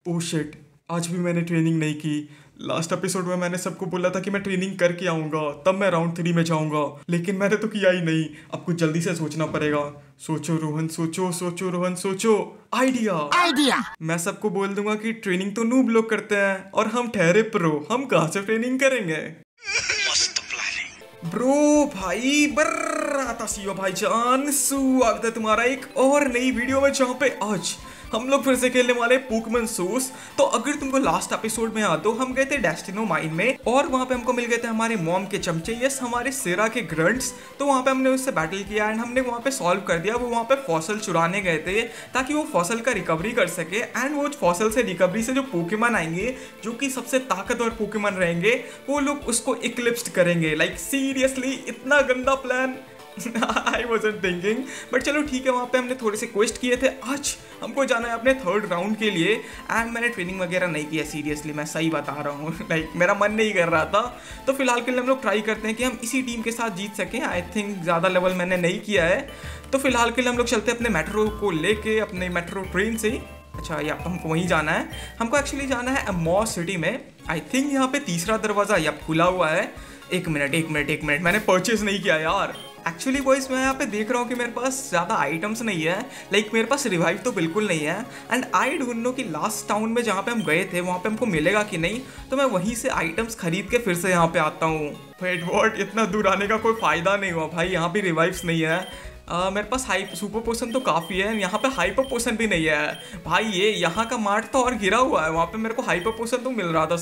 Oh shit, आज भी मैंने ट्रेनिंग नहीं की। लास्ट एपिसोड में मैंने सबको बोला था कि मैं ट्रेनिंग करके आऊंगा तब मैं राउंड 3 में जाऊंगा, लेकिन मैंने तो किया ही नहीं। अब कुछ जल्दी से सोचना पड़ेगा। सोचो रोहन, सोचो सोचो रोहन, सोचो। Idea idea. मैं सबको बोल दूंगा कि ट्रेनिंग तो नूब लोग करते हैं और हम ठहरे प्रो, हम कहाँ से ट्रेनिंग करेंगे। मस्त प्लानिंग ब्रो भाई बर्राता सीओ भाईजान, स्वागत है तुम्हारा एक और नई वीडियो में, जहाँ पे आज हम लोग फिर से खेलने वाले पोकेमॉन सोर्स। तो अगर तुमको लास्ट एपिसोड में याद हो, हम गए थे डेस्टिनो माइन में और वहां पे हमको मिल गए थे हमारे मॉम के चमचे, यस हमारे सेरा के ग्रंट्स। तो वहां पे हमने उससे बैटल किया एंड हमने वहां पे सॉल्व कर दिया। वो वहां पे फॉसल चुराने गए थे ताकि वो फॉसल का रिकवरी कर सके एंड वो फॉसल से रिकवरी से जो पोकेमॉन आएंगे, जो कि सबसे ताकतवर पोकेमॉन रहेंगे, वो लोग उसको इक्लिप्स्ड करेंगे। लाइक सीरियसली इतना गंदा plan I wasn't thinking, but चलो ठीक है। वहाँ पे हमने थोड़े से क्वेस्ट किए थे। आज हमको जाना है अपने थर्ड राउंड के लिए एंड मैंने ट्रेनिंग वगैरह नहीं किया। सीरियसली मैं सही बता रहा हूँ, लाइक मेरा मन नहीं कर रहा था। तो फिलहाल के लिए हम लोग ट्राई करते हैं कि हम इसी टीम के साथ जीत सकें। आई थिंक ज़्यादा लेवल मैंने नहीं किया है। तो फिलहाल के लिए हम लोग चलते हैं अपने मेट्रो को लेके, अपने मेट्रो ट्रेन से। अच्छा, या तो हमको वहीं जाना है। हमको एक्चुअली जाना है अमॉर सिटी में। आई थिंक यहाँ पे तीसरा दरवाज़ा या खुला हुआ है। एक मिनट, मैंने परचेज नहीं किया यार। एक्चुअली बॉयज मैं यहाँ पे देख रहा हूँ कि मेरे पास ज़्यादा आइटम्स नहीं है। लाइक मेरे पास रिवाइव तो बिल्कुल नहीं है एंड आई डोंट नो कि लास्ट टाउन में जहाँ पे हम गए थे वहाँ पे हमको मिलेगा कि नहीं। तो मैं वहीं से आइटम्स खरीद के फिर से यहाँ पे आता हूँ। वेट व्हाट, इतना दूर आने का कोई फ़ायदा नहीं हुआ भाई। यहाँ पे रिवाइव्स नहीं है। मेरे पास सुपर पोशन तो काफ़ी है, यहाँ पे हाइपर पोशन भी नहीं है भाई। ये यहाँ का मार्ट तो और गिरा हुआ है। वहाँ पे मेरे को हाइपर पोशन तो मिल रहा था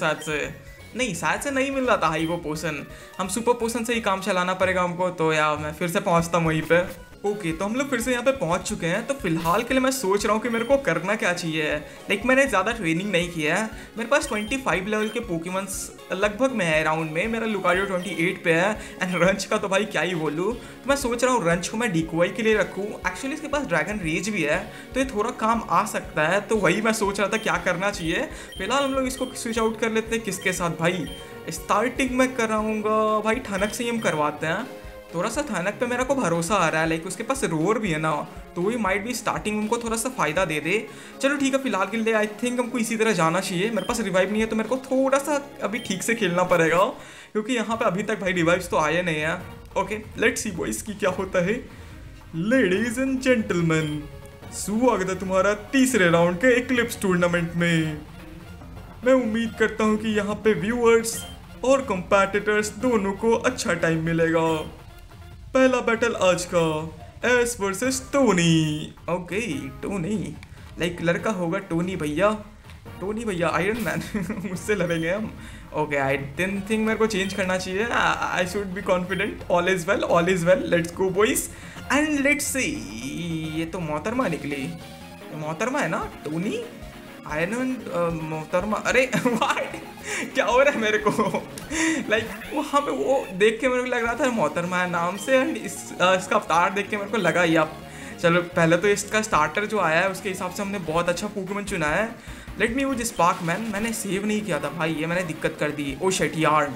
शायद से नहीं मिल रहा था हाइपर पोशन। हम सुपर पोशन से ही काम चलाना पड़ेगा हमको। तो यार मैं फिर से पहुँचता हूँ वहीं पे। ओके, तो हम लोग फिर से यहाँ पे पहुँच चुके हैं। तो फिलहाल के लिए मैं सोच रहा हूँ कि मेरे को करना क्या चाहिए। लाइक मैंने ज़्यादा ट्रेनिंग नहीं किया है। मेरे पास 25 लेवल के पोकेमॉन्स लगभग में है राउंड में। मेरा लुकारियो 28 पे है एंड रंच का तो भाई क्या ही बोलूँ। तो मैं सोच रहा हूँ रंच को मैं डिकोई के लिए रखूँ। एक्चुअली इसके पास ड्रैगन रेज भी है तो ये थोड़ा काम आ सकता है। तो वही मैं सोच रहा था क्या करना चाहिए। फिलहाल हम लोग इसको स्विच आउट कर लेते हैं। किसके साथ भाई? स्टार्टिंग में कराऊंगा भाई ठनक से ही हम करवाते हैं। थोड़ा सा थानक पे मेरा को भरोसा आ रहा है। लाइक उसके पास रोर भी है ना, तो ही माइट भी स्टार्टिंग उनको थोड़ा सा फ़ायदा दे दे। चलो ठीक है, फिलहाल के लिए आई थिंक हमको इसी तरह जाना चाहिए। मेरे पास रिवाइव नहीं है तो मेरे को थोड़ा सा अभी ठीक से खेलना पड़ेगा, क्योंकि यहाँ पे अभी तक भाई रिवाइव्स तो आए नहीं हैं। ओके लेट्स सी बॉयज की क्या होता है। लेडीज एंड जेंटलमैन, स्वागत है तुम्हारा तीसरे राउंड के इक्लिप्स टूर्नामेंट में। मैं उम्मीद करता हूँ कि यहाँ पे व्यूअर्स और कंपेटिटर्स दोनों को अच्छा टाइम मिलेगा। पहला बैटल आज का Ash versus Tony. Okay Tony, like लड़का होगा टोनी भैया आयरन मैन मुझसे लड़ेंगे हम। ओके आई डिडंट थिंक मेरे को चेंज करना चाहिए। I should be confident. All is well, let's go boys and let's see. ये तो मोहतरमा निकली। मोहतरमा है ना टोनी आयरन मोहतरमा। अरे क्या हो रहा है मेरे को। लाइक वहाँ पे वो देख के मेरे को लग रहा था मोहतरमा है नाम से एंड इसका अवतार देख के मेरे को लगा ही। अब चलो पहले तो इसका स्टार्टर जो आया है उसके हिसाब से हमने बहुत अच्छा पोकेमॉन चुना है। Let me use Spark man. मैंने सेव नहीं किया था भाई, ये मैंने दिक्कत कर दी। ओ शिट यार,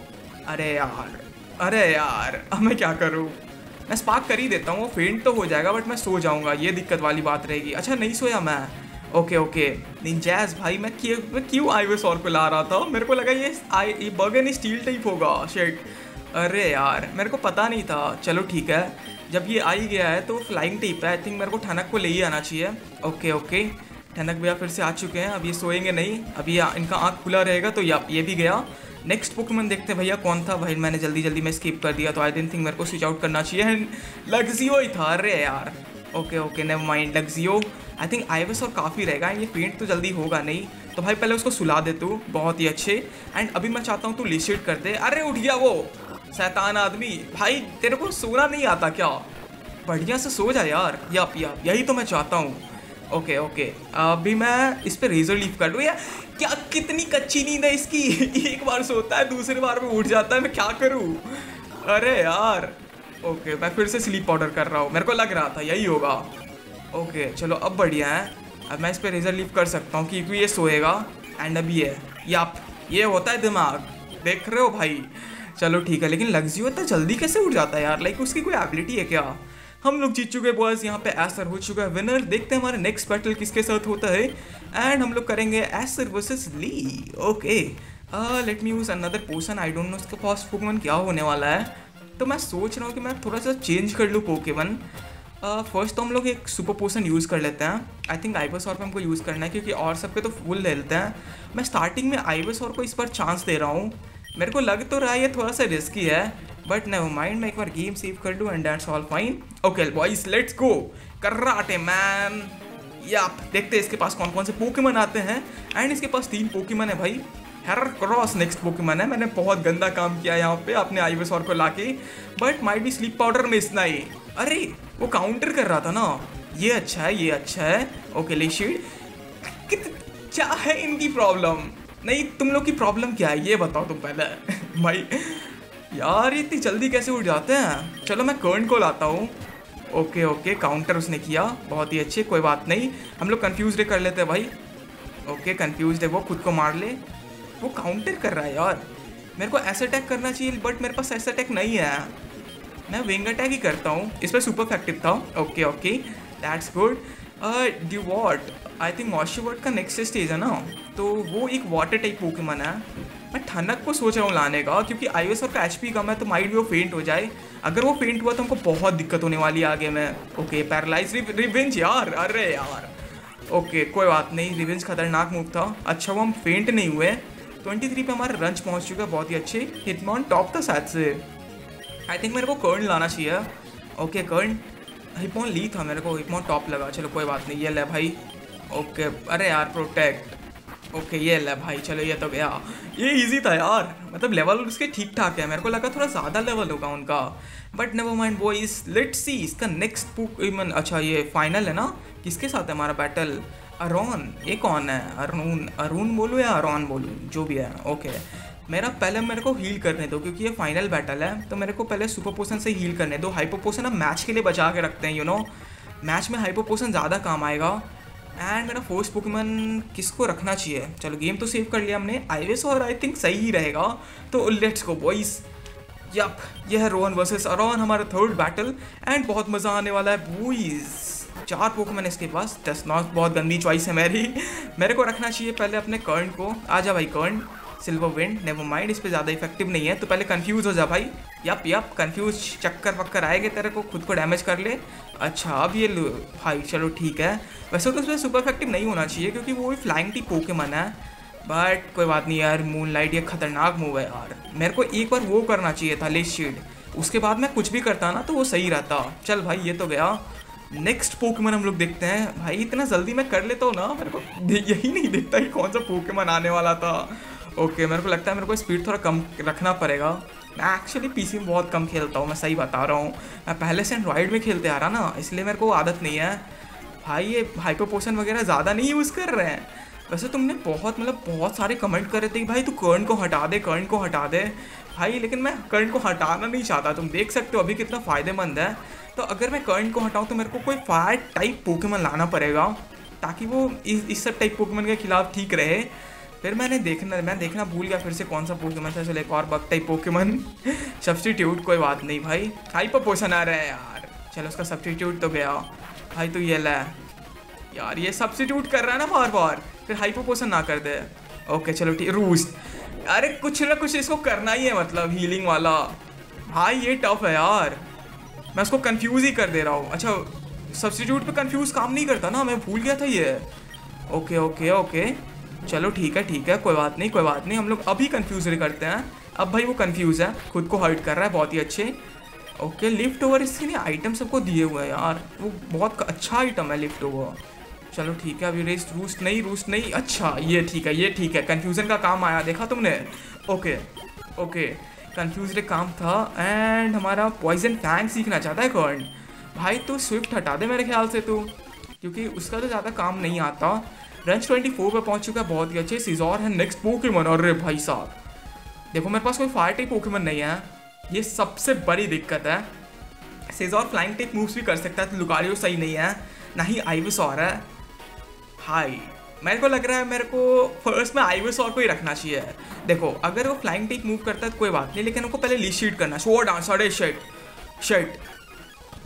अरे यार अब मैं क्या करूँ। मैं स्पार्क कर ही देता हूँ, वो फेंट तो हो जाएगा बट मैं सो जाऊँगा, ये दिक्कत वाली बात रहेगी। अच्छा नहीं सोया मैं। ओके निंजास भाई, मैं क्यों आईवेसॉर पे ला रहा था। मेरे को लगा ये बगन स्टील टाइप होगा। शिट, अरे यार मेरे को पता नहीं था। चलो ठीक है, जब ये आ ही गया है तो फ्लाइंग टाइप है। आई थिंक मेरे को ठनक को ले ही आना चाहिए। ओके ठनक भैया फिर से आ चुके हैं। अब ये सोएंगे नहीं, अभी इनका आँख खुला रहेगा। तो ये भी गया। नेक्स्ट पोकेमॉन देखते हैं भैया कौन था। भाई मैंने जल्दी में स्किप कर दिया, तो आई डिडंट थिंक मेरे को स्विच आउट करना चाहिए। लग्जियो ही था। अरे यार okay never mind, Luxio. I think आईवेस और काफ़ी रहेगा एंड ये पेंट तो जल्दी होगा नहीं। तो भाई पहले उसको सुला दे तू, बहुत ही अच्छे। एंड अभी मैं चाहता हूँ तू लिसिट कर दे। अरे उठ गया वो शैतान आदमी। भाई तेरे को सोना नहीं आता क्या? बढ़िया से सो जा यार। यही तो मैं चाहता हूँ। ओके अभी मैं इस पर रेजर लीफ कर लूँ। यार क्या कितनी कच्ची नींद है इसकी। एक बार सोता है दूसरी बार में उठ जाता है, मैं क्या करूँ। अरे यार ओके मैं फिर से स्लीप पाउडर कर रहा हूँ, मेरे को लग रहा था यही होगा। ओके चलो अब बढ़िया है। अब मैं इस पर रेजर लीफ कर सकता हूँ क्योंकि ये सोएगा एंड अभी ये होता है दिमाग, देख रहे हो भाई। चलो ठीक है, लेकिन लग्जियो इतना जल्दी कैसे उठ जाता है यार? लाइक उसकी कोई एबिलिटी है क्या? हम लोग जीत चुके बॉयज, यहाँ पे एसर हो चुका है विनर। देखते हैं हमारा नेक्स्ट बैटल किसके साथ होता है एंड हम लोग करेंगे एसर versus Lee. Okay let me use another potion. I don't know उसका फर्स्ट पोकेमॉन क्या होने वाला है, तो मैं सोच रहा हूँ कि मैं थोड़ा सा चेंज कर लूँ पोकेमॉन। फर्स्ट तो हम लोग एक सुपर पोशन यूज़ कर लेते हैं। आई थिंक आइवासॉर पे हमको यूज़ करना है क्योंकि और सब पे तो फुल ले लेते हैं। मैं स्टार्टिंग में आइवासॉर को इस बार चांस दे रहा हूँ। मेरे को लग तो रहा है ये थोड़ा सा रिस्की है, बट नेवर माइंड, मैं एक बार गेम सेव कर लूँ and that's all fine. Okay boys let's go karate man. Yup देखते हैं इसके पास कौन कौन से पोकेमॉन आते हैं एंड इसके पास 3 पोकेमॉन है भाई। हेराक्रोस नेक्स्ट पोकेमॉन है। मैंने बहुत गंदा काम किया यहाँ पे अपने आइवासॉर को लाके, बट माइट भी स्लीप पाउडर में इतना ही। अरे वो काउंटर कर रहा था ना, ये अच्छा है ये अच्छा है। ओके लिशिड, क्या है इनकी प्रॉब्लम? नहीं तुम लोग की प्रॉब्लम क्या है ये बताओ तुम पहले भाई यार इतनी जल्दी कैसे उठ जाते हैं। चलो मैं कर्न को लाता हूँ। ओके ओके काउंटर उसने किया, बहुत ही अच्छे, कोई बात नहीं। हम लोग कन्फ्यूज कर लेते हैं भाई। ओके कन्फ्यूज है वो, खुद को मार ले। वो काउंटर कर रहा है यार, मेरे को ऐसा अटैक करना चाहिए बट मेरे पास ऐसा अटैक नहीं है। मैं विंग अटैक ही करता हूँ, इस पर सुपर इफेक्टिव था। Okay okay that's good. Dewott, I think मॉर्शिवॉट का नेक्स्ट स्टेज है ना, तो वो एक वाटर टाइप पोकेमॉन है। मैं ठनक को सोच रहा हूँ लाने का क्योंकि आइवासॉर का एचपी कम है, तो माइट भी वो फेंट हो जाए। अगर वो फेंट हुआ तो हमको बहुत दिक्कत होने वाली है आगे में। ओके पैरालाइज रिवेंज यार, अरे यार ओके कोई बात नहीं, रिवेंज खतरनाक मूव था। अच्छा वो हम फेंट नहीं हुए। 23 पे हमारा रंच पहुँच चुका, बहुत ही अच्छे। हिटमॉन टॉप था शायद से, आई थिंक मेरे को कर्न लाना चाहिए। ओके कर्न, हिटमॉन ली था मेरे को, हिटमॉन टॉप लगा। चलो कोई बात नहीं, ये ले भाई। ओके अरे यार प्रोटेक्ट। ओके ये ले भाई, चलो ये तो गया। ये इजी था यार, मतलब लेवल उसके ठीक ठाक है। मेरे को लगा थोड़ा ज़्यादा लेवल होगा उनका, but never mind boys let's see इसका नेक्स्ट पोकेमॉन। अच्छा ये फाइनल है ना, किसके साथ है हमारा बैटल? अरोन, ये कौन है? अरुण, अरुण बोलूँ या अरोन बोलूँ, जो भी है। ओके मेरे को हील करने दो क्योंकि ये फाइनल बैटल है, तो मेरे को पहले सुपर पोशन से हील करने दो। हाइपर पोशन हम मैच के लिए बचा के रखते हैं, यू नो मैच में हाइपर पोशन ज़्यादा काम आएगा। एंड मेरा फर्स्ट पोकेमॉन किसको रखना चाहिए? चलो गेम तो सेव कर लिया हमने, आइवासॉर आई थिंक सही ही रहेगा, तो लेट्स गो बॉयज। यप ये है रोहन वर्सेस अरोन, हमारा थर्ड बैटल एंड बहुत मज़ा आने वाला है बॉयज। 4 पोकेमॉन इसके पास, 10 नॉट, बहुत गंदी चॉइस है मेरी। मेरे को रखना चाहिए पहले अपने कर्न को। आजा भाई कर्न, सिल्वर विंड, नेवर माइंड, इस पर ज़्यादा इफेक्टिव नहीं है, तो पहले कंफ्यूज हो जा भाई। यप कंफ्यूज चक्कर वक्कर आएंगे तेरे को, खुद को डैमेज कर ले। अच्छा अब ये भाई चलो ठीक है। वैसे तो उसमें सुपर इफेक्टिव नहीं होना चाहिए क्योंकि वो भी फ्लाइंग टी पोकेमॉन है, बट कोई बात नहीं यार। मूनलाइट ये खतरनाक मूव है यार, मेरे को एक बार वो करना चाहिए था लेस शील्ड, उसके बाद मैं कुछ भी करता ना तो वो सही रहता। चल भाई ये तो गया। नेक्स्ट पोकेमॉन हम लोग देखते हैं। भाई इतना जल्दी मैं कर लेता हूँ ना, मेरे को यही नहीं दिखता कि कौन सा पोकेमॉन आने वाला था। ओके मेरे को लगता है मेरे को स्पीड थोड़ा कम रखना पड़ेगा। मैं एक्चुअली पीसी में बहुत कम खेलता हूँ, मैं सही बता रहा हूँ। मैं पहले से एंड्रॉइड में खेलते आ रहा ना, इसलिए मेरे को आदत नहीं है। भाई ये हाइपर पोशन वगैरह ज़्यादा नहीं यूज़ कर रहे हैं। वैसे तुमने बहुत सारे कमेंट करे थे कि भाई तू कर्न को हटा दे, कर्न को हटा दे भाई, लेकिन मैं कर्न को हटाना नहीं चाहता। तुम देख सकते हो अभी कितना फ़ायदेमंद है। तो अगर मैं कर्न को हटाऊँ तो मेरे को कोई फायर टाइप पोकेमॉन लाना पड़ेगा ताकि वो इस सब टाइप पोकेमॉन के खिलाफ ठीक रहे। फिर मैं देखना भूल गया फिर से कौन सा पोकेमॉन था। चलो एक और बग टाइप पोकेमॉन सब्स्टिट्यूट, कोई बात नहीं भाई। हाइपर पोशन आ रहा है यार, चलो उसका सब्स्टिट्यूट तो गया भाई। तो ये ला यार, ये सब्स्टिट्यूट कर रहा है ना बार बार, फिर हाइपर पोशन ना कर दे। ओके चलो ठीक, रूस्ट, अरे कुछ ना कुछ इसको करना ही है, मतलब हीलिंग वाला। भाई ये टफ है यार, मैं उसको कंफ्यूज ही कर दे रहा हूँ। अच्छा सब्स्टिट्यूट पे कंफ्यूज काम नहीं करता ना, मैं भूल गया था ये। ओके ओके ओके चलो ठीक है, कोई बात नहीं। हम लोग अभी कंफ्यूज करते हैं। अब भाई वो कंफ्यूज है, खुद को हर्ट कर रहा है, बहुत ही अच्छे। ओके लिफ्ट ओवर, इसके लिए आइटम सबको दिए हुए हैं यार, वो बहुत अच्छा आइटम है लिफ्ट ओवर। चलो ठीक है, अभी रूस्ट नहीं। अच्छा ये ठीक है, कन्फ्यूज़न का काम आया, देखा तुमने। ओके कन्फ्यूज काम था। एंड हमारा पॉइजन फैंग सीखना चाहता है कर्ण। भाई तो स्विफ्ट हटा दे मेरे ख्याल से तू, क्योंकि उसका तो ज़्यादा काम नहीं आता। रंच 24 पे पहुंच चुका है, बहुत ही अच्छे। सीजोर है नेक्स्ट पोकेमॉन। अरे भाई साहब देखो मेरे पास कोई फायर टाइप पोकेमॉन नहीं है, ये सबसे बड़ी दिक्कत है। सीजोर फ्लाइंग टाइप मूव्स भी कर सकता है, तो लुकारियो सही नहीं है, ना ही आइवासॉर है। हाई मेरे को लग रहा है मेरे को फर्स्ट में आइवासॉर को ही रखना चाहिए। देखो अगर वो फ्लाइंग टाइप मूव करता है तो कोई बात नहीं, लेकिन उनको पहले लीशीट करना। शोर डांस, अरे शेट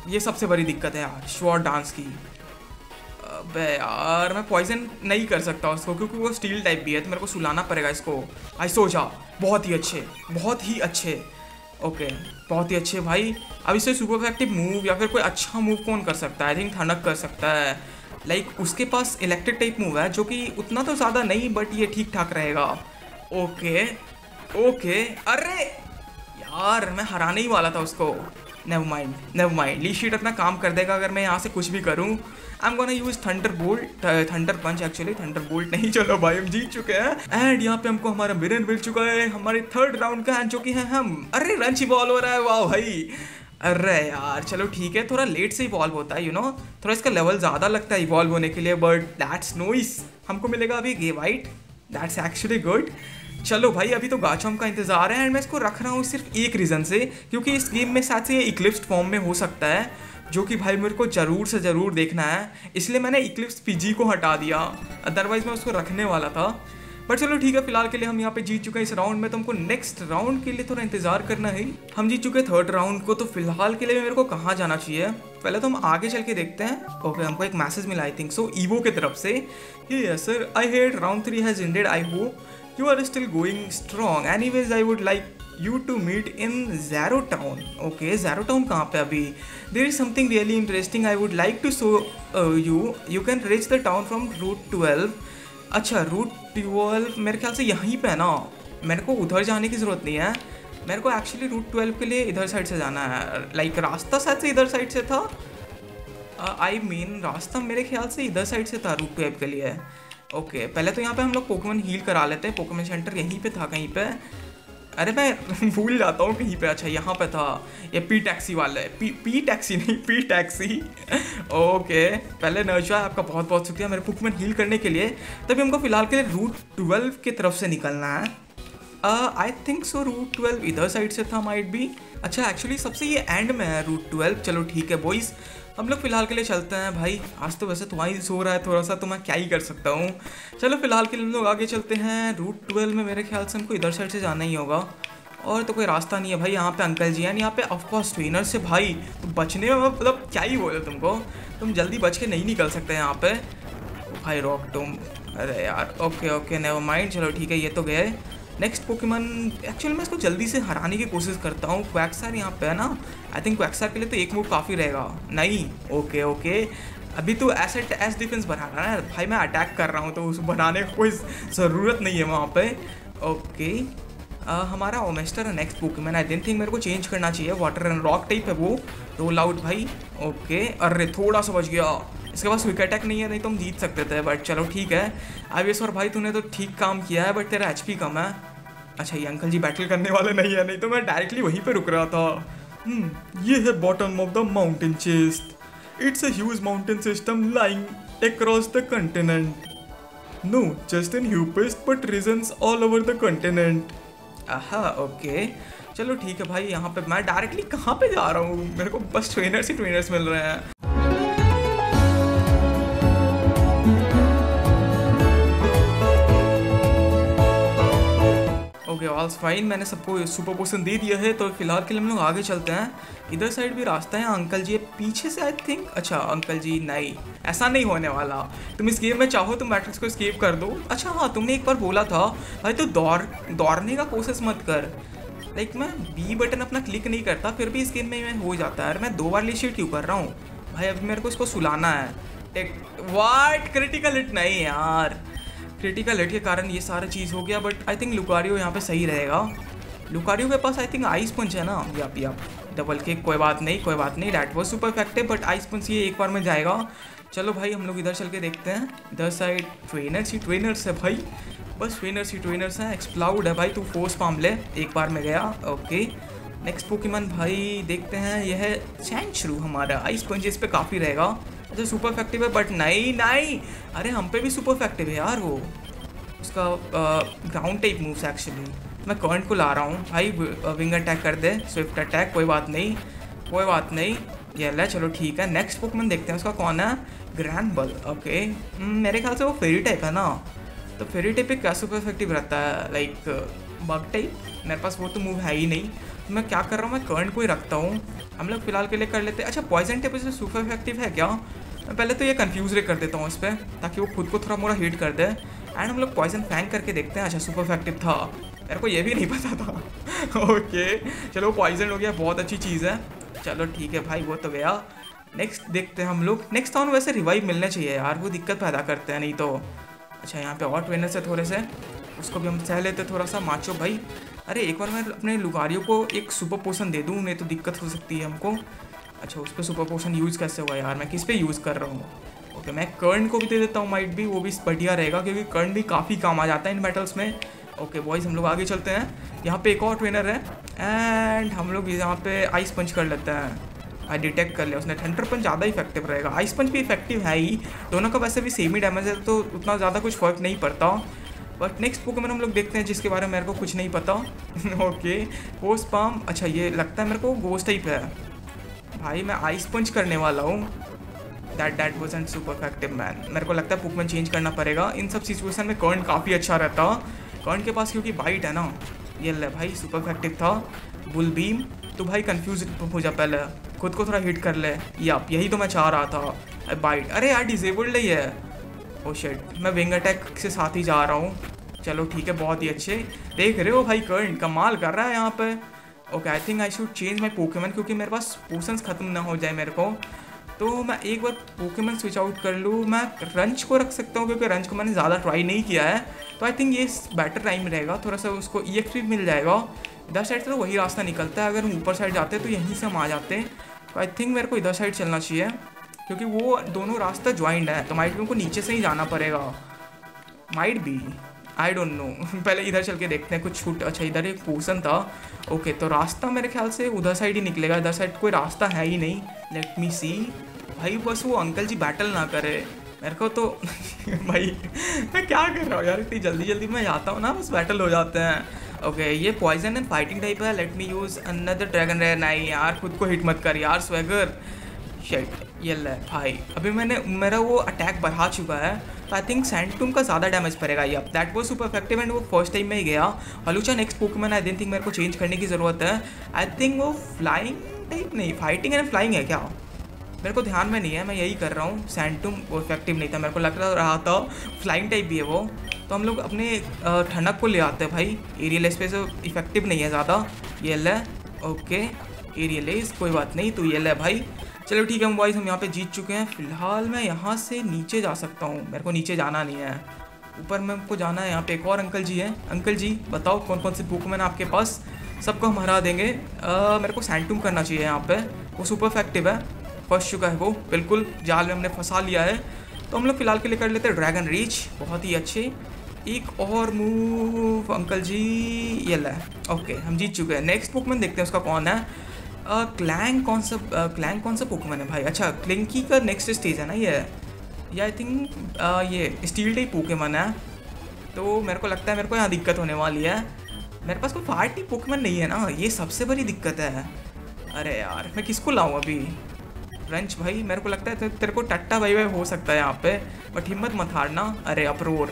ये सबसे बड़ी दिक्कत है यार शॉर्ट डांस की। अबे यार मैं पॉइजन नहीं कर सकता उसको क्योंकि वो स्टील टाइप भी है, तो मेरे को सुलाना पड़ेगा इसको। भाई सो जा। बहुत ही अच्छे, बहुत ही अच्छे। ओके बहुत ही अच्छे भाई। अब इससे सुपर इफेक्टिव मूव या फिर कोई अच्छा मूव कौन कर सकता है? आई थिंक थंडक कर सकता है। लाइक उसके पास इलेक्ट्रिक टाइप मूव है जो कि उतना तो ज़्यादा नहीं, बट ये ठीक ठाक रहेगा। Okay okay. अरे यार मैं हराने ही वाला था उसको। नेवर माइंड ली शीट अपना काम कर देगा अगर मैं यहाँ से कुछ भी करूँ। I am gonna use thunder bolt, thunder punch actually, thunder bolt नहीं। चलो भाई हम जीत चुके हैं एंड यहाँ पे हमको हमारा विलन मिल चुका है हमारे थर्ड राउंड का, जो कि है हम। अरे रंच इवॉल्व हो रहा है, वाह भाई। अरे यार चलो ठीक है, थोड़ा लेट से इवॉल्व होता है थोड़ा इसका लेवल ज़्यादा लगता है इवॉल्व होने के लिए, बट दैट्स नोइस। हमको मिलेगा अभी गे वाइट, दैट्स एक्चुअली गुड। चलो भाई अभी तो गाचम का इंतजार है एंड मैं इसको रख रहा हूँ सिर्फ एक रीज़न से, क्योंकि इस गेम में शायद से ये इक्लिप्स्ड फॉर्म में हो सकता है, जो कि भाई मेरे को ज़रूर से ज़रूर देखना है। इसलिए मैंने इक्लिप्स पीजी को हटा दिया, अदरवाइज मैं उसको रखने वाला था। बट चलो ठीक है, फिलहाल के लिए हम यहाँ पे जीत चुके हैं इस राउंड में, तो हमको नेक्स्ट राउंड के लिए थोड़ा इंतजार करना है। हम जीत चुके हैं थर्ड राउंड को, तो फिलहाल के लिए मेरे को कहाँ जाना चाहिए? पहले तो हम आगे चल के देखते हैं। ओके हमको एक मैसेज मिला आई थिंक सो ईवो की तरफ से। Yes sir, I had round 3 has ended, I hope you are still going strong. Anyways, I would like you to meet in Zero Town. Okay, Zero Town कहाँ पे अभी? There is something really interesting I would like to show you. You can reach the town from Route 12. अच्छा Route 12 मेरे ख्याल से यहीं पे है ना, मेरे को उधर जाने की ज़रूरत नहीं है। मेरे को एक्चुअली Route 12 के लिए इधर साइड से जाना है। लाइक रास्ता शायद से इधर साइड से था। आई मीन रास्ता मेरे ख्याल से इधर साइड से था Route 12 के लिए। ओके पहले तो यहाँ पे हम लोग पोकेमॉन हील करा लेते हैं। पोकेमॉन सेंटर यहीं पे था कहीं पे। अरे मैं भूल जाता हूँ कहीं पे। अच्छा यहाँ पे था ये पी टैक्सी वाले, पी टैक्सी नहीं पी टैक्सी। ओके पहले नर्जा आपका बहुत बहुत शुक्रिया मेरे पोकेमॉन हील करने के लिए। तभी हमको फिलहाल के लिए रूट 12 की तरफ से निकलना है। आई थिंक सो रूट 12 इधर साइड से था माइट बी। अच्छा एक्चुअली सबसे ये एंड में है रूट 12। चलो ठीक है बॉयज़, हम लोग फिलहाल के लिए चलते हैं। भाई आज तो वैसे तुम्हारी सो रहा है थोड़ा सा, तो मैं क्या ही कर सकता हूँ। चलो फिलहाल के लिए हम लोग आगे चलते हैं। रूट 12 में मेरे ख्याल से हमको इधर साइड से जाना ही होगा, और तो कोई रास्ता नहीं है भाई। यहाँ पे अंकल जी हैं, यहाँ पे ऑफकोर्स ट्रेनर से। भाई तो बचने में मतलब क्या ही बोले तुमको, तुम जल्दी बच के नहीं निकल सकते यहाँ पे भाई। रॉक तुम, अरे यार ओके ओके नेवर माइंड। चलो ठीक है ये तो गए। नेक्स्ट पोकेमॉन एक्चुअली मैं इसको जल्दी से हराने की कोशिश करता हूँ। क्वैक्सार यहाँ पे है ना, आई थिंक क्वैक्सार के लिए तो एक मूव काफ़ी रहेगा। नहीं ओके ओके अभी तो एस डिफेंस बना रहा है भाई, मैं अटैक कर रहा हूँ तो उस बनाने की कोई ज़रूरत नहीं है वहाँ पे। ओके हमारा ओमेस्टर है next Pokémon. I don't think मेरे को चेंज करना चाहिए, वाटर एंड रॉक टाइप है वो। रोल आउट भाई। ओके अरे थोड़ा सा बच गया, इसके पास क्विक अटैक नहीं है, नहीं तो हम जीत सकते थे। बट चलो ठीक है। आवेश भाई तूने तो ठीक काम किया है, बट तेरा HP कम है। अच्छा ये अंकल जी बैटल करने वाले नहीं है, नहीं तो मैं डायरेक्टली वहीं पे रुक रहा था। ये है bottom of the mountain chest. It's a huge mountain system lying across the continent. No just in ह्यूपेस्ट but regions all over the continent. Aha okay चलो ठीक है भाई। यहाँ पे मैं डायरेक्टली कहाँ पे जा रहा हूँ? मेरे को बस ट्रेनर्स ही ट्रेनर्स मिल रहे हैं। ओके ऑल्स फाइन, मैंने सबको सुपर पोशन दे दिया है, तो फिलहाल के लिए हम लोग आगे चलते हैं। इधर साइड भी रास्ता है। अंकल जी पीछे से आई थिंक। अच्छा अंकल जी नहीं, ऐसा नहीं होने वाला। तुम इस गेम में चाहो तो मैट्रिक्स को एस्केप कर दो। अच्छा हाँ तुमने एक बार बोला था भाई तो दौड़ने का कोशिश मत कर। लाइक मैं बी बटन अपना क्लिक नहीं करता, फिर भी इस गेम में होहो जाता है। अरे मैं 2 बार लीड क्यों कर रहा हूँ भाई? अभी मेरे को इसको सुलाना है। वाट क्रिटिकल हिट नहीं यार, क्रिटिकल हिट के कारण ये सारा चीज़ हो गया। बट आई थिंक लुकारियो यहाँ पे सही रहेगा। लुकारियो के पास आई थिंक आइस पंच है ना। या डबल किक, कोई बात नहीं कोई बात नहीं, that was super effective. But ice punch ये एक बार में जाएगा। चलो भाई हम लोग इधर चल के देखते हैं। इधर साइड ट्रेनर्स है भाई, बस ट्रेनर्स हैं। एक्सप्लाउड है भाई, तू फोर्स पाम ले, एक बार में गया। ओके नेक्स्ट पोकेमॉन भाई देखते हैं। यह है सैंचरू हमारा। आइस पंच इस पर काफ़ी रहेगा। अच्छा सुपर इफेक्टिव है, बट नहीं अरे हम पे भी सुपर इफेक्टिव है यार वो। उसका ग्राउंड टाइप मूव्स एक्चुअली। मैं करंट को ला रहा हूँ भाई। विंग अटैक कर दे, स्विफ्ट अटैक, कोई बात नहीं ये ले। चलो ठीक है नेक्स्ट पोकेमॉन देखते हैं, उसका कौन है? ग्रैंड बल। ओके मेरे ख्याल से वो फेरी टाइप है ना। तो फेरी टाइप पे क्या सुपर इफेक्टिव रहता है, लाइक बग टाइप? मेरे पास वो तो मूव है ही नहीं, तो मैं क्या कर रहा हूँ, मैं कर्न को ही रखता हूँ। हम लोग फिलहाल के लिए कर लेते हैं। अच्छा, पॉइजन टाइप से सुपर इफेक्टिव है क्या? मैं पहले तो ये कंफ्यूज कर देता हूँ इस पर, ताकि वो खुद को थोड़ा मोड़ा हिट कर दे। एंड हम लोग पॉइजन फैंक करके देखते हैं। अच्छा, सुपर इफेक्टिव था, मेरे को ये भी नहीं पता था। ओके चलो, पॉइजन हो गया, बहुत अच्छी चीज़ है। चलो ठीक है भाई, वो तो गया। नेक्स्ट देखते हैं हम लोग। नेक्स्ट टाउन वैसे रिवाइव मिलने चाहिए यार, वो दिक्कत पैदा करते हैं नहीं तो। अच्छा, यहाँ पे और ट्रेनर से थोड़े से, उसको भी हम सह लेते थोड़ा सा। माचो भाई, अरे एक बार मैं अपने लुगारियों को एक सुपर पोशन दे दूँ, नहीं तो दिक्कत हो सकती है हमको। अच्छा, उस पर सुपर पोशन यूज़ कैसे हुआ यार, मैं किस पे यूज़ कर रहा हूँ? ओके, मैं कर्ण को भी दे देता हूँ, माइट भी, वो भी बढ़िया रहेगा, क्योंकि कर्ण भी काफ़ी काम आ जाता है इन बैटल्स में। ओके बॉयज़, हम लोग आगे चलते हैं। यहाँ पे एक और ट्रेनर है एंड हम लोग यहाँ पे आइस पंच कर लेते हैं। आई डिटेक्ट कर लिया उसने। थंडर पंच ज़्यादा इफेक्टिव रहेगा, आइस पंच भी इफेक्टिव है ही, दोनों का वैसे भी सेम ही डैमेज है, तो उतना ज़्यादा कुछ फ़र्क नहीं पड़ता। बट नेक्स्ट पोकेमॉन हम लोग देखते हैं, जिसके बारे में मेरे को कुछ नहीं पता। ओके, पोस्ट पाम। अच्छा, ये लगता है मेरे को गोस्ट टाइप है भाई। मैं आइस पंच करने वाला हूँ। That wasn't super effective man. मेरे को लगता है पोकेमॉन चेंज करना पड़ेगा इन सब सिचुएशन में। कर्ण काफ़ी अच्छा रहता, कर्ण के पास क्योंकि बाइट है ना। ये ले भाई, सुपर इफेक्टिव था। बुल बीम, तो भाई कंफ्यूज हो जा, पहले खुद को थोड़ा हिट कर ले। यही तो मैं चाह रहा था। बाइट, अरे यार डिजेबल्ड ही है। ओ शिट, मैं विंग अटैक के साथ ही जा रहा हूँ। चलो ठीक है, बहुत ही अच्छे। देख रहे हो भाई, कर्ण कमाल कर रहा है यहाँ पे। Okay, I think I should change my Pokémon, क्योंकि मेरे पास पोशंस खत्म ना हो जाए मेरे को। तो मैं एक बार पोकेमॉन स्विच आउट कर लूँ। मैं रंच को रख सकता हूँ, क्योंकि रंच को मैंने ज़्यादा ट्राई नहीं किया है, तो आई थिंक ये बेटर टाइम रहेगा। थोड़ा सा उसको EXP मिल जाएगा। इधर साइड से तो वही रास्ता निकलता है, अगर हम ऊपर साइड जाते हैं तो यहीं से हम आ जाते हैं। तो आई थिंक मेरे को इधर साइड चलना चाहिए, क्योंकि वो दोनों रास्ता ज्वाइंट है, तो माइट भी उनको नीचे से ही जाना पड़ेगा। Might be, I don't know. पहले इधर चल के देखते हैं कुछ छूट। अच्छा, इधर एक पोशन था। ओके, तो रास्ता मेरे ख्याल से उधर साइड ही निकलेगा, इधर साइड कोई रास्ता है ही नहीं। लेट मी सी भाई, बस वो अंकल जी बैटल ना करे मेरे को तो। भाई मैं क्या कर रहा हूँ यार, इतनी जल्दी जल्दी मैं जाता हूँ ना, बस बैटल हो जाते हैं। ओके, ये पॉइजन एंड फाइटिंग टाइप है। Let me use another Dragonair. नहीं यार, खुद को हिट मत कर यार स्वैगर। शेट, ये ले भाई, अभी मेरा वो अटैक बढ़ा चुका है, तो आई थिंक सैंडटूम का ज़्यादा डैमेज पड़ेगा। ये दैट वो सुपर इफेक्टिव एंड वो फर्स्ट टाइम में ही गया। Hawlucha next Pokémon, I don't think मेरे को चेंज करने की ज़रूरत है। आई थिंक वो फ्लाइंग टाइप नहीं, फाइटिंग एंड फ्लाइंग है क्या, मेरे को ध्यान में नहीं है, मैं यही कर रहा हूँ। सैंडटूम वो इफेक्टिव नहीं था, मेरे को लग रहा था फ्लाइंग टाइप भी है वो। तो हम लोग अपने ठंडक को ले आते हैं भाई। एरियल एस पे से इफेक्टिव नहीं है ज़्यादा। ये ले, ओके एरियल एस, कोई बात नहीं। तो ये ले भाई, चलो ठीक है बॉयज़, हम यहाँ पे जीत चुके हैं। फिलहाल मैं यहाँ से नीचे जा सकता हूँ, मेरे को नीचे जाना नहीं है, ऊपर मेरे को जाना है। यहाँ पे एक और अंकल जी हैं। अंकल जी बताओ कौन कौन से पोकेमॉन आपके पास, सबको हम हरा देंगे। मेरे को सैंडटूम करना चाहिए यहाँ पे, वो सुपर इफेक्टिव है। फंस चुका है वो, बिल्कुल जाल में हमने फंसा लिया है। तो हम लोग फिलहाल के लिए कर लेते हैं ड्रैगन रीच, बहुत ही अच्छे। एक और मूव अंकल जी, ये ले, ओके हम जीत चुके हैं। नेक्स्ट पोकेमॉन देखते हैं उसका कौन है। क्लैंग कौन सा पोकेमॉन है भाई? अच्छा, क्लिंकी का नेक्स्ट स्टेज है ना ये आई थिंक ये स्टील टाइप पोकेमॉन है। तो मेरे को लगता है मेरे को यहाँ दिक्कत होने वाली है। मेरे पास कोई फायर टाइप पोकेमॉन नहीं है ना, ये सबसे बड़ी दिक्कत है। अरे यार, मैं किसको लाऊँ अभी? रंच भाई, मेरे को लगता है तेरे को टट्टा भाई हो सकता है यहाँ पे, बट हिम्मत मत हारना। अरे अप्रोर,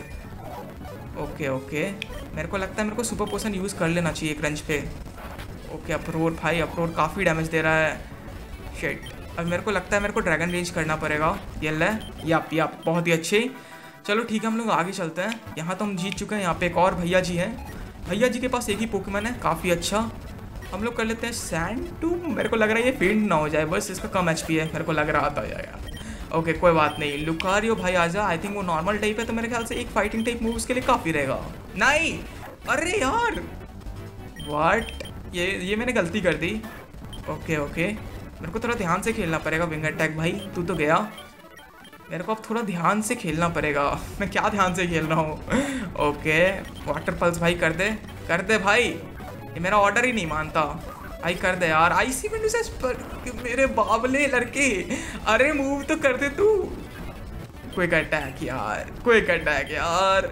ओके मेरे को लगता है मेरे को सुपर पोशन यूज़ कर लेना चाहिए एक रंच पे। ओके अप्रोर भाई, अप्रोर काफ़ी डैमेज दे रहा है। शिट, अब मेरे को लगता है मेरे को ड्रैगन रेंज करना पड़ेगा। ये ले, यप बहुत ही अच्छे। चलो ठीक है, हम लोग आगे चलते हैं। यहाँ तो हम जीत चुके हैं। यहाँ पे एक और भैया जी हैं, भैया जी के पास एक ही पोकेमॉन है, काफ़ी अच्छा। हम लोग कर लेते हैं सैंडटूम। मेरे को लग रहा है ये फेंट ना हो जाए, बस इसका कम HP है, मेरे को लग रहा था यार। ओके कोई बात नहीं। लुकारियो भाई आजा, आई थिंक वो नॉर्मल टाइप है, तो मेरे ख्याल से एक फाइटिंग टाइप मूव उसके लिए काफ़ी रहेगा। नहीं, अरे यार वाट, ये मैंने गलती कर दी। ओके मेरे को थोड़ा ध्यान से खेलना पड़ेगा। विंग अटैक भाई, तू तो गया, मेरे को अब थोड़ा ध्यान से खेलना पड़ेगा। मैं क्या ध्यान से खेल रहा हूँ। ओके वाटर पल्स भाई कर दे भाई, ये मेरा ऑर्डर ही नहीं मानता। आई कर दे यार, आईसी विंडो से मेरे बाबले लड़के, अरे मूव तो कर दे तू। क्विक अटैक यार,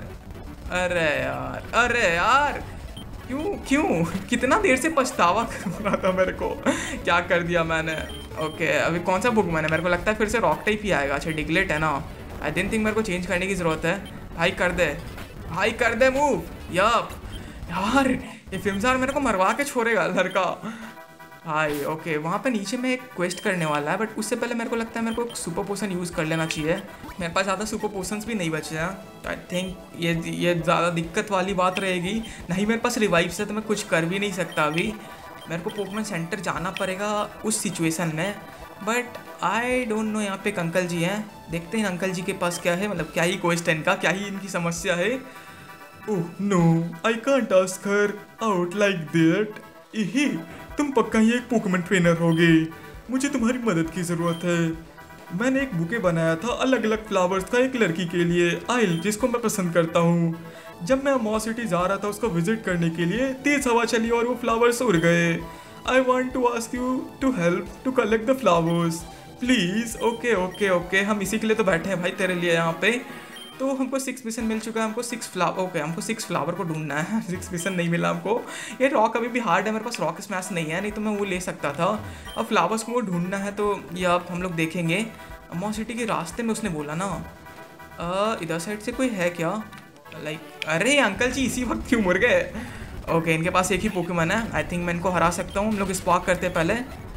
अरे यार क्यों कितना देर से पछतावा कर रहा था मेरे को, क्या कर दिया मैंने। ओके अभी कौन सा बुक मैंने, मेरे को लगता है फिर से रॉक टाइप ही आएगा। अच्छा डिग्लेट है ना, आई डिडंट थिंक मेरे को चेंज करने की ज़रूरत है। भाई कर दे भाई कर दे मूव। यप यार ये फिल्मसार मेरे को मरवा के छोड़ेगा लड़का भाई। ओके वहाँ पे नीचे में एक क्वेस्ट करने वाला है, बट उससे पहले मेरे को लगता है मेरे को सुपर पोशन यूज़ कर लेना चाहिए। मेरे पास ज़्यादा सुपर पोशंस भी नहीं बचे हैं, तो आई थिंक ये ज़्यादा दिक्कत वाली बात रहेगी। नहीं मेरे पास रिवाइव से तो मैं कुछ कर भी नहीं सकता अभी। मेरे को पोकेमॉन सेंटर जाना पड़ेगा उस सिचुएशन में, बट आई डोंट नो। यहाँ पे एक अंकल जी हैं, देखते हैं अंकल जी के पास क्या है, मतलब क्या ही क्वेस्ट है इनका, क्या ही इनकी समस्या है। Oh no I can't ask her out like that. इही तुम पक्का ही एक पोकेमॉन ट्रेनर होगे, मुझे तुम्हारी मदद की ज़रूरत है। मैंने एक बुके बनाया था अलग अलग फ्लावर्स का एक लड़की के लिए, आइल, जिसको मैं पसंद करता हूँ। जब मैं मॉ सिटी जा रहा था उसको विजिट करने के लिए, तेज हवा चली और वो फ्लावर्स उड़ गए। I want to ask you to help to collect the flowers please. Okay okay okay, हम इसी के लिए तो बैठे हैं भाई तेरे लिए यहाँ पे। तो हमको 6 मिशन मिल चुका है, हमको 6 फ्लावर, ओके हमको 6 फ्लावर को ढूंढना है। 6 मिशन नहीं मिला हमको। ये रॉक अभी भी हार्ड है, मेरे पास रॉक स्मैश नहीं है, नहीं तो मैं वो ले सकता था। अब फ्लावर्स को ढूंढना है, तो ये अब हम लोग देखेंगे। मॉ सिटी के रास्ते में उसने बोला ना, इधर साइड से कोई है क्या, लाइक अरे अंकल जी इसी वक्त क्यों मर गए। ओके इनके पास एक ही पोकेमॉन है, आई थिंक मैं इनको हरा सकता हूँ। हम लोग स्पार्क करते हैं पहले।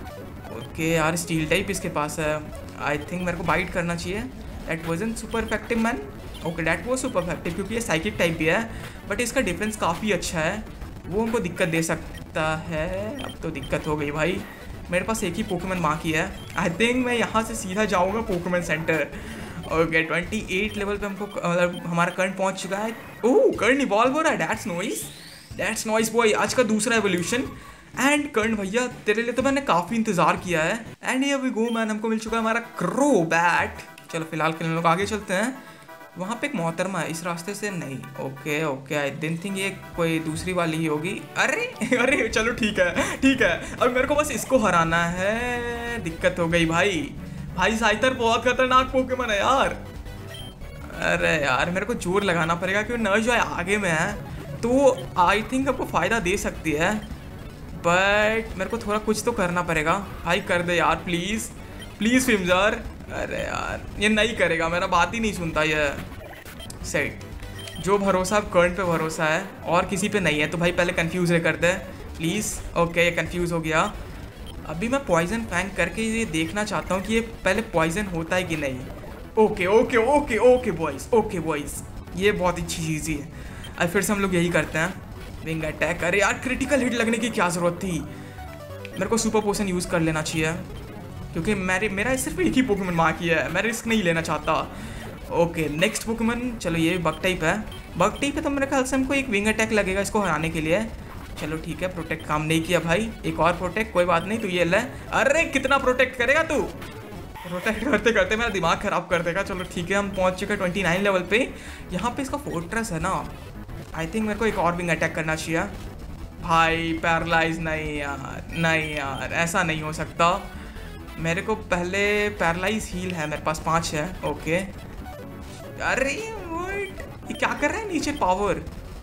ओके यार स्टील टाइप इसके पास है, आई थिंक मेरे को बाइट करना चाहिए। That wasn't super effective man. Okay that वो सुपर इफेक्टिव, क्योंकि ये साइकिक टाइप भी है, बट इसका डिफरेंस काफ़ी अच्छा है, वो हमको दिक्कत दे सकता है। अब तो दिक्कत हो गई भाई, मेरे पास एक ही पोकेमॉन बाकी है। आई थिंक मैं यहाँ से सीधा जाऊँगा पोकेमॉन सेंटर। ओके 28 लेवल पे हमको मतलब हमारा कर्ण पहुँच चुका है। ओह कर्ण इवॉल्व हो रहा है, दैट्स नॉइस बॉय। आज का दूसरा एवोल्यूशन। एंड कर्ण भैया तेरे लिए तो मैंने काफ़ी इंतज़ार किया है। एंड ये अभी गो मैन, हमको मिल चुका है हमारा क्रो बैट। चलो फिलहाल के लोग आगे चलते हैं। वहाँ पे एक मोहतरमा है, इस रास्ते से नहीं। Okay okay I didn't think ये कोई दूसरी वाली ही होगी। अरे अरे चलो ठीक है। अब मेरे को बस इसको हराना है। दिक्कत हो गई भाई साइतर बहुत खतरनाक पोकेमॉन है यार। अरे यार मेरे को जोर लगाना पड़ेगा, क्योंकि नर्जो आगे में है तो आई थिंक आपको फ़ायदा दे सकती है, बट मेरे को थोड़ा कुछ तो करना पड़ेगा। भाई कर दे यार प्लीज़ फिल्मजार। अरे यार ये नहीं करेगा, मेरा बात ही नहीं सुनता ये। सेट जो भरोसा अब कर्ण पे भरोसा है और किसी पे नहीं है, तो भाई पहले कंफ्यूज कर दे प्लीज़। ओके ये कंफ्यूज हो गया। अभी मैं पॉइजन फैंक करके ये देखना चाहता हूँ कि ये पहले पॉइजन होता है कि नहीं। ओके बॉयज़ ये बहुत अच्छी चीज़ है। अब फिर से हम लोग यही करते हैं, विंग अटैक। अरे यार क्रिटिकल हिट लगने की क्या ज़रूरत थी, मेरे को सुपर पोशन यूज़ कर लेना चाहिए, क्योंकि मेरा सिर्फ एक ही पोकेमॉन बाकी है, मैं रिस्क नहीं लेना चाहता। ओके नेक्स्ट पोकेमॉन, चलो ये बग टाइप है तो मेरे ख्याल से हमको एक विंग अटैक लगेगा इसको हराने के लिए। चलो ठीक है, प्रोटेक्ट काम नहीं किया भाई, एक और प्रोटेक्ट, कोई बात नहीं, तो ये ले। अरे कितना प्रोटेक्ट करेगा तू, प्रोटेक्ट करते करते मेरा दिमाग ख़राब कर देगा। चलो ठीक है, हम पहुंच चुके हैं 29 लेवल पे। यहाँ पे इसका फोर्ट्रेस है ना, आई थिंक मेरे को एक और विंग अटैक करना चाहिए। भाई पैरालाइज नहीं यार ऐसा नहीं हो सकता। मेरे को पहले पैरालाइज हील है, मेरे पास 5 है। ओके अरे ये क्या कर रहा है, नीचे पावर।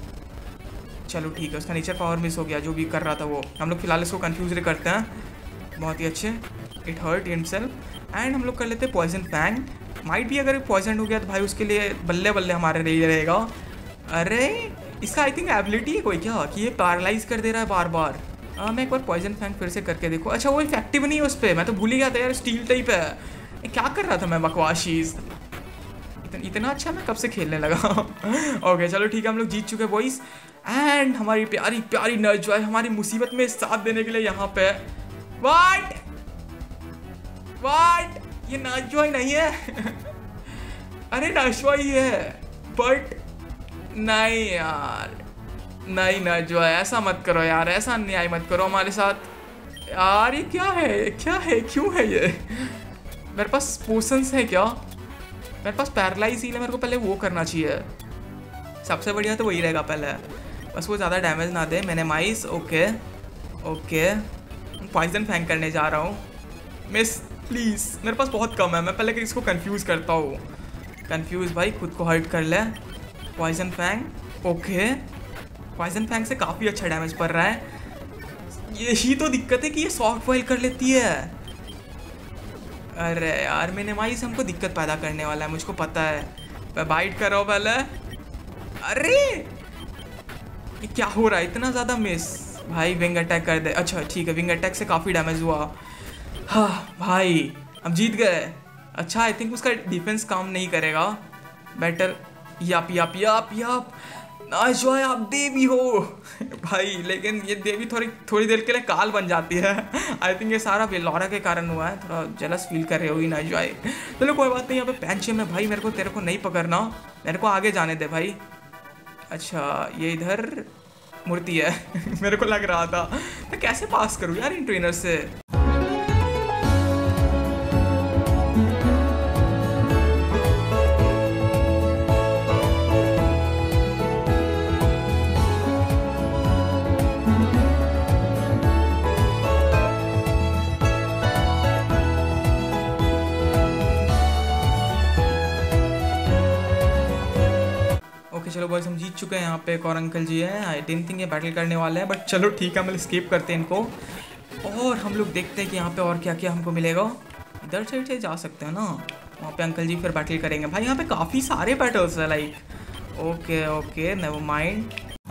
चलो ठीक है, उसका नेचर पावर मिस हो गया, जो भी कर रहा था वो। हम लोग फिलहाल इसको कंफ्यूज करते हैं, बहुत ही अच्छे। It hurt himself. एंड हम लोग कर लेते हैं पॉइजन फैंग। माइट भी अगर पॉइजन हो गया तो भाई उसके लिए बल्ले बल्ले हमारे लिए रहेगा। अरे इसका आई थिंक एबिलिटी है कोई क्या कि ये पैरालाइज कर दे रहा है बार बार। मैं एक बार पॉइजन फैंग फिर से करके देखो। अच्छा वो इफेक्टिव नहीं है उस पर, मैं तो भूल ही गया था यार, स्टील टाइप है। क्या कर रहा था मैं, बकवास चीज़। इतना अच्छा मैं कब से खेलने लगा। ओके चलो ठीक है, हम लोग जीत चुके बॉइस। एंड हमारी प्यारी प्यारी नर्जो हमारी मुसीबत में साथ देने के लिए यहाँ पे। वाट ये नर्जो नहीं है। अरे नर्जो ही है, बट नहीं यार, नहीं नर्जो ऐसा मत करो यार, ऐसा अन्याय मत करो हमारे साथ यार। ये क्या है क्यों है ये। मेरे पास पोशंस है क्या, मेरे पास पैरालाइज हील है, मेरे को पहले वो करना चाहिए। सबसे बढ़िया तो वही रहेगा पहले, बस वो ज़्यादा डैमेज ना दे। मिनिमाइज। ओके पॉइजन फैंक करने जा रहा हूँ। मिस प्लीज़, मेरे पास बहुत कम है, मैं पहले इसको कंफ्यूज करता हूँ। कंफ्यूज भाई, खुद को हर्ट कर ले। पॉइजन फैंक। ओके पॉइजन फैंक से काफ़ी अच्छा डैमेज पड़ रहा है। यही तो दिक्कत है कि ये सॉफ्ट बॉइल कर लेती है। अरे यार मिनिमाइज हमको दिक्कत पैदा करने वाला है, मुझको पता है। मैं बाइट कर रहा हूँ पहले। अरे ये क्या हो रहा है, इतना ज़्यादा मिस। भाई विंग अटैक कर दे। अच्छा ठीक है, विंग अटैक से काफ़ी डैमेज हुआ। हाँ भाई हम जीत गए। अच्छा आई थिंक उसका डिफेंस काम नहीं करेगा। बेटर याप याप याप याप जो है आप देवी हो भाई, लेकिन ये देवी थोड़ी देर के लिए काल बन जाती है। आई थिंक ये सारा वेलोरा के कारण हुआ है। थोड़ा जेलस फील कर रहे होगी ना जो है। चलो कोई बात नहीं, यहाँ पे पेंचम है भाई, तेरे को नहीं पकड़ना, मेरे को आगे जाने दे भाई। अच्छा ये इधर मूर्ति है मेरे को लग रहा था मैं कैसे पास करूँ यार इन ट्रेनर से। चलो बॉयज हम जीत चुके हैं। यहाँ पे एक और अंकल जी हैं। आई डिडंट थिंक ये बैटल करने वाले हैं, बट चलो ठीक है हम स्किप करते हैं इनको और हम लोग देखते हैं कि यहाँ पे और क्या क्या हमको मिलेगा। इधर साइड से जा सकते हैं ना, वहाँ पे अंकल जी फिर बैटल करेंगे। भाई यहाँ पे काफ़ी सारे बैटल्स है like. Okay okay never mind.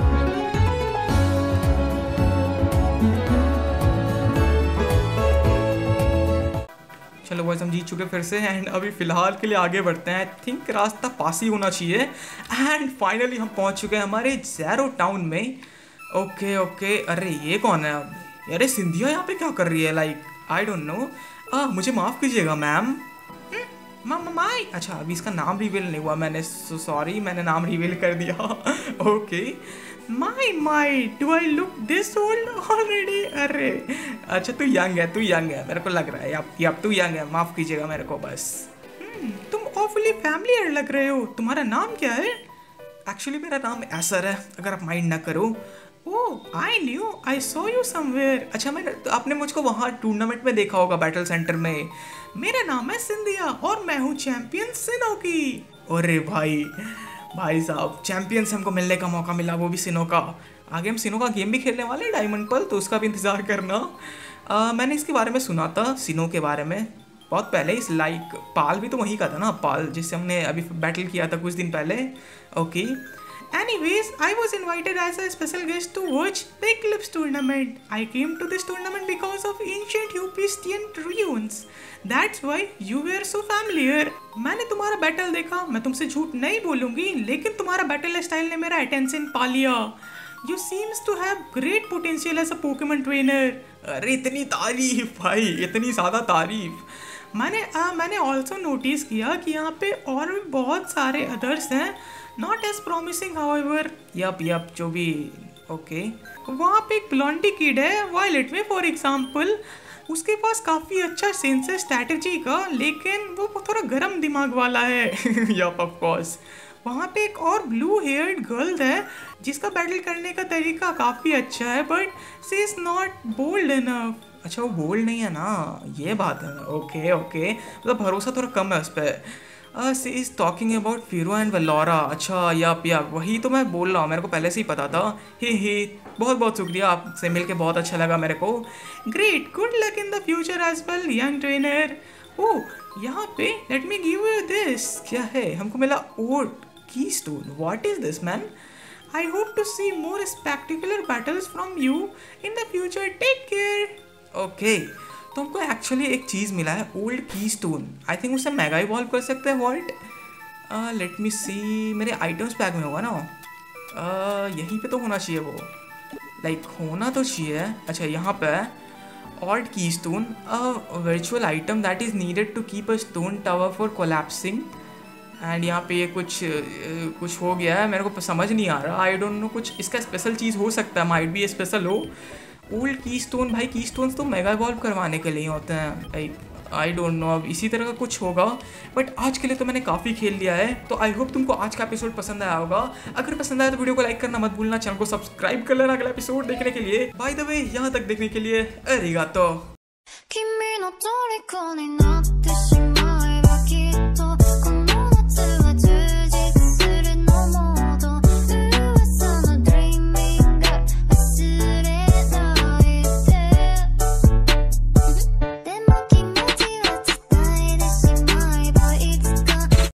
चलो बॉयज हम जीत चुके फिर से एंड अभी फिलहाल के लिए आगे बढ़ते हैं। आई थिंक रास्ता पास ही होना चाहिए एंड फाइनली हम पहुंच चुके हैं हमारे ज़ेरो टाउन में। ओके ओके अरे ये कौन है अब? अरे सिंधिया यहाँ पे क्या कर रही है लाइक आई डोंट नो। मुझे माफ़ कीजिएगा मैम। माई अच्छा अभी इसका नाम रिवील नहीं हुआ मैंने, सॉरी मैंने नाम रिवील कर दिया। Okay my do I look this old already? अरे अच्छा तू यंग है मेरे को लग रहा है। अब तू यंग है, माफ़ कीजिएगा मेरे को बस। तुम ऑफुली फैमिलियर लग रहे हो, तुम्हारा नाम क्या है? एक्चुअली मेरा नाम एसर है, अगर आप माइंड ना करो। Oh I saw you somewhere. अच्छा आपने मुझको वहाँ टूर्नामेंट में देखा होगा बैटल सेंटर में। मेरा नाम है सिंधिया और मैं हूँ चैंपियन सिनो की। अरे भाई साहब चैंपियन से हमको मिलने का मौका मिला, वो भी सिनो का। आगे हम सिनो का गेम भी खेलने वाले हैं डायमंड पर, तो उसका भी इंतज़ार करना। मैंने इसके बारे में सुना था सिनो के बारे में बहुत पहले। इस लाइक पाल भी तो वहीं का था ना, पाल जिससे हमने अभी बैटल किया था कुछ दिन पहले। Okay anyways I was invited as a special guest to watch the Eclipse tournament. I came to this tournament because of ancient Euphestian ruins. That's why you were so familiar. मैंने तुम्हारा battle देखा, मैं तुमसे झूठ नहीं बोलूंगी, लेकिन तुम्हारा बैटल स्टाइल ने मेरा अटेंशन पा लिया। You seems to have great potential as a Pokemon trainer. अरे इतनी तारीफ भाई, इतनी ज़्यादा तारीफ। मैंने ऑल्सो नोटिस किया कि यहाँ पे और भी बहुत सारे अदर्स हैं, not as promising however. Yup जो भी ओके। वहाँ पे एक ब्लॉन्डी किड है वायलेट में फॉर एग्जाम्पल, उसके पास काफ़ी अच्छा सेंस है स्ट्रैटेजी का, लेकिन वो थोड़ा गर्म दिमाग वाला है। Yup of course. वहाँ पे एक और ब्लू हेयर्ड गर्ल है जिसका बैटल करने का तरीका काफ़ी अच्छा है, but she is not bold enough. अच्छा वो बोल्ड नहीं है ना, ये बात है। ओके मतलब भरोसा थोड़ा कम है उस पर। शी इज़ टॉकिंग अबाउट फिरो एंड वेलोरा। अच्छा यप वही तो मैं बोल रहा हूँ, मेरे को पहले से ही पता था। ही बहुत शुक्रिया, आपसे मिल के बहुत अच्छा लगा मेरे को। Great, good luck in the future as well young trainer. Oh यहाँ पे let me give you this. क्या है? हमको मिला old keystone. What is this man? I hope to see more spectacular battles from you in the future, take care. Okay तो हमको actually एक चीज़ मिला है, ओल्ड कीस्टोन। आई थिंक उससे मेगा इवॉल्व कर सकते हैं वॉल्ट। लेट मी सी, मेरे आइटम्स पैक में होगा ना, यहीं पे तो होना चाहिए वो, लाइक होना तो चाहिए। अच्छा यहाँ पे old keystone, virtual item that is needed to keep a stone tower for collapsing. And यहाँ पे ये कुछ हो गया है, मेरे को समझ नहीं आ रहा। आई डोंट नो, कुछ इसका स्पेशल चीज़ हो सकता है, माइट भी स्पेशल हो। ओल्ड कीस्टोन, भाई कीस्टोन्स तो मेगा इवॉल्व करवाने के लिए होते हैं, लाइक आई डोंट नो, अब इसी तरह का कुछ होगा। बट आज के लिए तो मैंने काफ़ी खेल लिया है, तो आई होप तुमको आज का एपिसोड पसंद आया होगा। अगर पसंद आया तो वीडियो को लाइक करना मत भूलना, चैनल को सब्सक्राइब कर लेना अगला एपिसोड देखने के लिए। बाय द वे यहाँ तक देखने के लिए अरिगातो।